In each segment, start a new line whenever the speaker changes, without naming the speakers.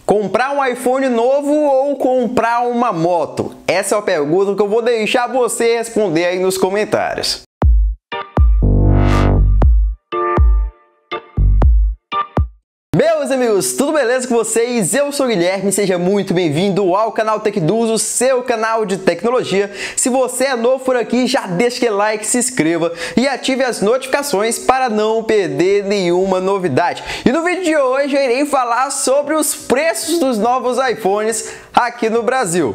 Comprar um iPhone novo ou comprar uma moto? Essa é a pergunta que eu vou deixar você responder aí nos comentários. Meus amigos, tudo beleza com vocês? Eu sou o Guilherme, seja muito bem-vindo ao canal TecDuz, o seu canal de tecnologia. Se você é novo por aqui, já deixa aquele like, se inscreva e ative as notificações para não perder nenhuma novidade. E no vídeo de hoje eu irei falar sobre os preços dos novos iPhones aqui no Brasil.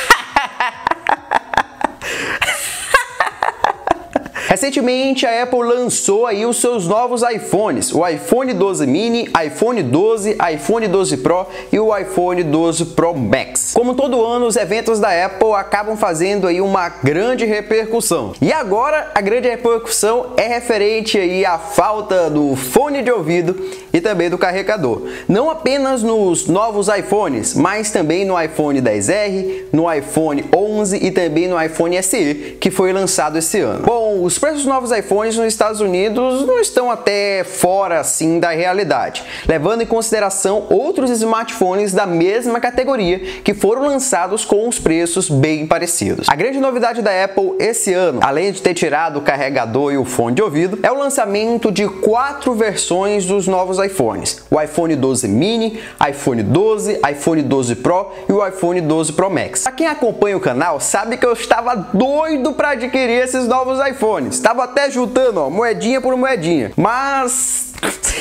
Recentemente, a Apple lançou aí os seus novos iPhones, o iPhone 12 mini, iPhone 12, iPhone 12 Pro e o iPhone 12 Pro Max. Como todo ano, os eventos da Apple acabam fazendo aí uma grande repercussão. E agora, a grande repercussão é referente aí à falta do fone de ouvido e também do carregador. Não apenas nos novos iPhones, mas também no iPhone XR, no iPhone 11 e também no iPhone SE, que foi lançado esse ano. Bom, os preços dos novos iPhones nos Estados Unidos não estão até fora assim da realidade, levando em consideração outros smartphones da mesma categoria que foram lançados com os preços bem parecidos. A grande novidade da Apple esse ano, além de ter tirado o carregador e o fone de ouvido, é o lançamento de 4 versões dos novos iPhones: o iPhone 12 mini, iPhone 12, iPhone 12 Pro e o iPhone 12 Pro Max. Para quem acompanha o canal sabe que eu estava doido para adquirir esses novos iPhones. Estava até juntando, ó, moedinha por moedinha. Mas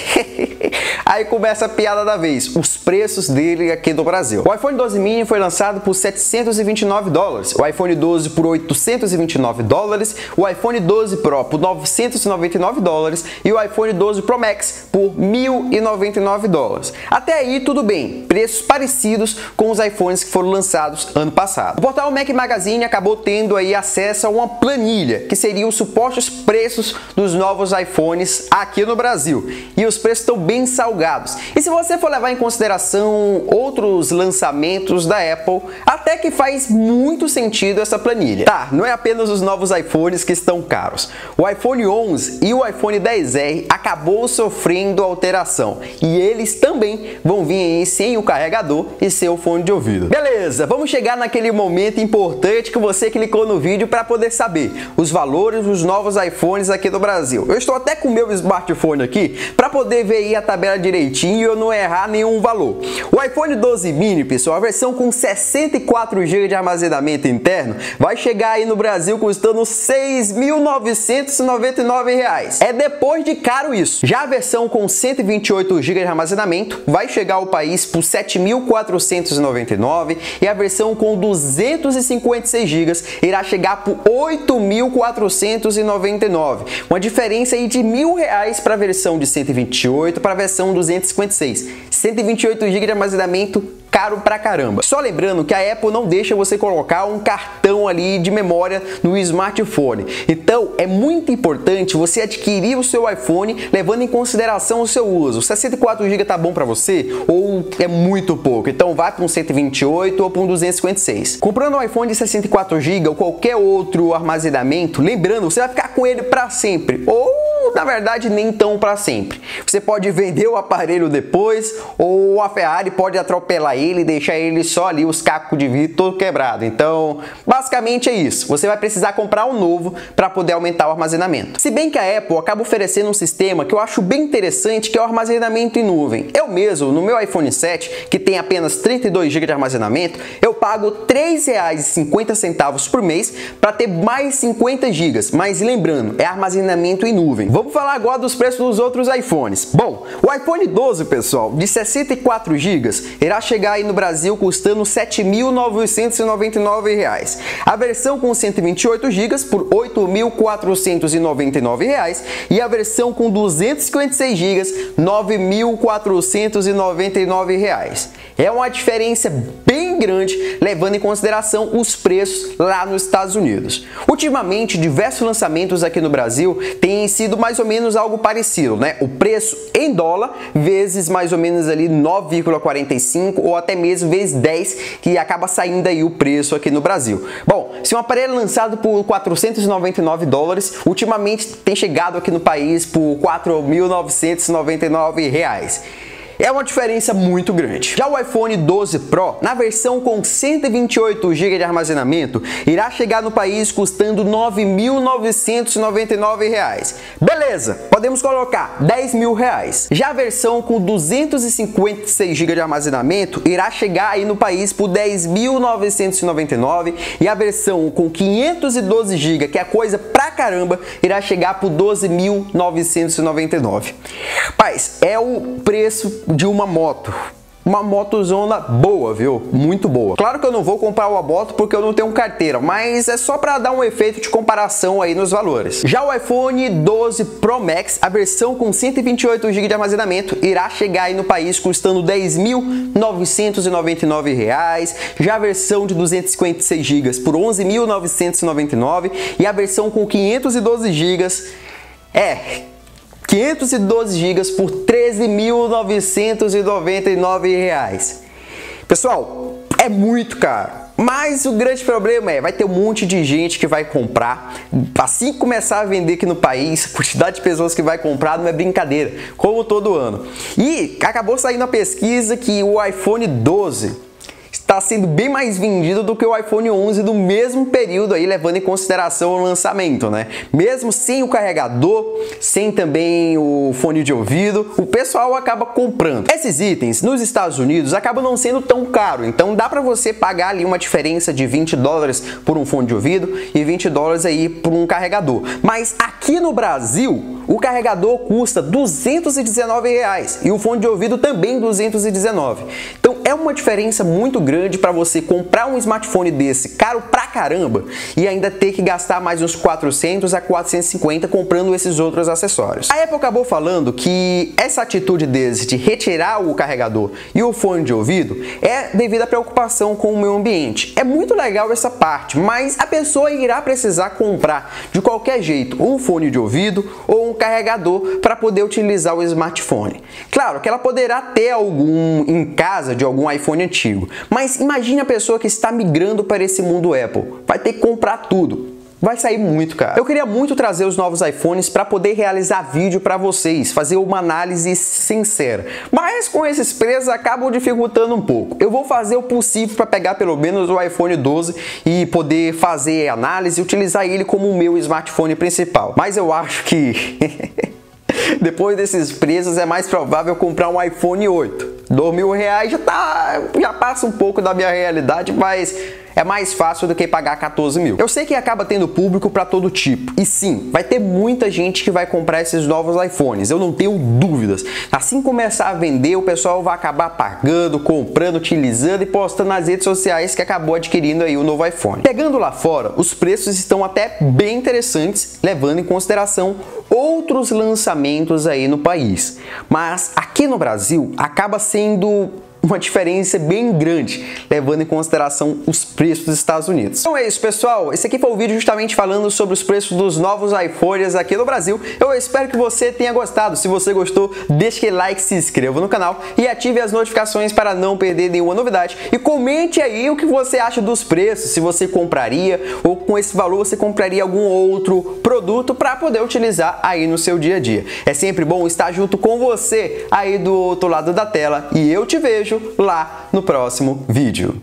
aí começa a piada da vez, os preços dele aqui do Brasil. O iPhone 12 mini foi lançado por $729, o iPhone 12 por $829, o iPhone 12 Pro por $999 e o iPhone 12 Pro Max por $1.099. Até aí tudo bem, preços parecidos com os iPhones que foram lançados ano passado. O portal Mac Magazine acabou tendo aí acesso a uma planilha que seria os supostos preços dos novos iPhones aqui no Brasil. E os preços estão bem salgados. E se você for levar em consideração outros lançamentos da Apple, até que faz muito sentido essa planilha. Tá, não é apenas os novos iPhones que estão caros. O iPhone 11 e o iPhone XR acabou sofrendo alteração. E eles também vão vir aí sem o carregador e sem o fone de ouvido. Beleza, vamos chegar naquele momento importante que você clicou no vídeo para poder saber os valores dos novos iPhones aqui do Brasil. Eu estou até com o meu smartphone aqui para poder ver aí a tabela direitinho e eu não errar nenhum valor. O iPhone 12 mini, pessoal, a versão com 64 GB de armazenamento interno, vai chegar aí no Brasil custando R$ 6.999. É depois de caro isso. Já a versão com 128 GB de armazenamento vai chegar ao país por R$ 7.499 e a versão com 256 GB irá chegar por R$ 8.499. Uma diferença aí de R$ 1.000 para a versão de 128 para a versão 256. 128 GB de armazenamento, caro pra caramba. Só lembrando que a Apple não deixa você colocar um cartão ali de memória no smartphone. Então é muito importante você adquirir o seu iPhone levando em consideração o seu uso. 64 GB tá bom para você ou é muito pouco? Então vai para um 128 ou para um 256. Comprando um iPhone de 64 GB ou qualquer outro armazenamento, lembrando, você vai ficar com ele para sempre ou na verdade nem tão para sempre. Você pode vender o aparelho depois ou a Ferrari pode atropelar ele e deixar ele só ali, os cacos de vidro todo quebrado. Então, basicamente é isso. Você vai precisar comprar um novo para poder aumentar o armazenamento. Se bem que a Apple acaba oferecendo um sistema que eu acho bem interessante, que é o armazenamento em nuvem. Eu mesmo, no meu iPhone 7, que tem apenas 32 GB de armazenamento, eu pago R$ 3,50 por mês para ter mais 50 GB. Mas lembrando, é armazenamento em nuvem. Vamos falar agora dos preços dos outros iPhones. Bom, o iPhone 12, pessoal, de 64 GB, irá chegar aí no Brasil custando R$ 7.999. A versão com 128 GB por R$ 8.499 e a versão com 256 GB R$ 9.499. É uma diferença bem grande, levando em consideração os preços lá nos Estados Unidos. Ultimamente, diversos lançamentos aqui no Brasil têm sido mais ou menos algo parecido, né? O preço em dólar vezes mais ou menos ali 9,45 ou até mesmo vezes 10, que acaba saindo aí o preço aqui no Brasil. Bom, se um aparelho lançado por $499, ultimamente tem chegado aqui no país por R$ 4.999. É uma diferença muito grande. Já o iPhone 12 Pro, na versão com 128 GB de armazenamento, irá chegar no país custando R$ 9.999. Beleza, podemos colocar R$ 10.000. Já a versão com 256 GB de armazenamento irá chegar aí no país por R$ 10.999 e a versão com 512 GB, que é coisa pra caramba, irá chegar por R$ 12.999. Rapaz, é o preço de uma moto. Uma motozona boa, viu? Muito boa. Claro que eu não vou comprar uma moto porque eu não tenho carteira, mas é só para dar um efeito de comparação aí nos valores. Já o iPhone 12 Pro Max, a versão com 128 GB de armazenamento, irá chegar aí no país custando R$ 10.999. Já a versão de 256 GB por R$ 11.999 e a versão com 512 GB 512 GB por R$ 13.999. Pessoal, é muito caro. Mas o grande problema vai ter um monte de gente que vai comprar. Assim que começar a vender aqui no país, a quantidade de pessoas que vai comprar não é brincadeira, como todo ano. E acabou saindo a pesquisa que o iPhone 12 está sendo bem mais vendido do que o iPhone 11 do mesmo período aí, levando em consideração o lançamento, né? Mesmo sem o carregador, sem também o fone de ouvido, o pessoal acaba comprando. Esses itens nos Estados Unidos acabam não sendo tão caro, então dá para você pagar ali uma diferença de $20 por um fone de ouvido e $20 aí por um carregador. Mas aqui no Brasil, o carregador custa R$ 219 e o fone de ouvido também 219. Então é uma diferença muito grande para você comprar um smartphone desse caro pra caramba e ainda ter que gastar mais uns 400 a 450 comprando esses outros acessórios. A Apple acabou falando que essa atitude deles de retirar o carregador e o fone de ouvido é devido à preocupação com o meio ambiente. É muito legal essa parte, mas a pessoa irá precisar comprar de qualquer jeito um fone de ouvido ou um carregador para poder utilizar o smartphone. Claro que ela poderá ter algum em casa de algum iPhone antigo, mas imagine a pessoa que está migrando para esse mundo Apple. Vai ter que comprar tudo. Vai sair muito caro. Eu queria muito trazer os novos iPhones para poder realizar vídeo para vocês, fazer uma análise sincera. Mas com esses preços acabam dificultando um pouco. Eu vou fazer o possível para pegar pelo menos o iPhone 12 e poder fazer análise e utilizar ele como o meu smartphone principal. Mas eu acho que depois desses preços é mais provável comprar um iPhone 8. R$ 2.000 já passa um pouco da minha realidade, mas é mais fácil do que pagar 14 mil. Eu sei que acaba tendo público para todo tipo. E sim, vai ter muita gente que vai comprar esses novos iPhones. Eu não tenho dúvidas. Assim que começar a vender, o pessoal vai acabar pagando, comprando, utilizando e postando nas redes sociais que acabou adquirindo aí o novo iPhone. Pegando lá fora, os preços estão até bem interessantes, levando em consideração outros lançamentos aí no país. Mas aqui no Brasil acaba sendo uma diferença bem grande, levando em consideração os preços dos Estados Unidos. Então é isso, pessoal. Esse aqui foi o vídeo justamente falando sobre os preços dos novos iPhones aqui no Brasil. Eu espero que você tenha gostado. Se você gostou, deixe aquele like, se inscreva no canal e ative as notificações para não perder nenhuma novidade. E comente aí o que você acha dos preços, se você compraria ou com esse valor você compraria algum outro produto para poder utilizar aí no seu dia a dia. É sempre bom estar junto com você aí do outro lado da tela e eu te vejo lá no próximo vídeo.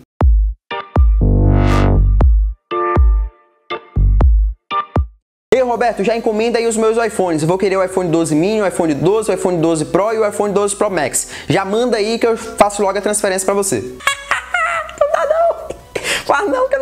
Ei, Roberto, já encomenda aí os meus iPhones. Eu vou querer o iPhone 12 mini, o iPhone 12, o iPhone 12 Pro e o iPhone 12 Pro Max. Já manda aí que eu faço logo a transferência para você. Não dá não! Fala não que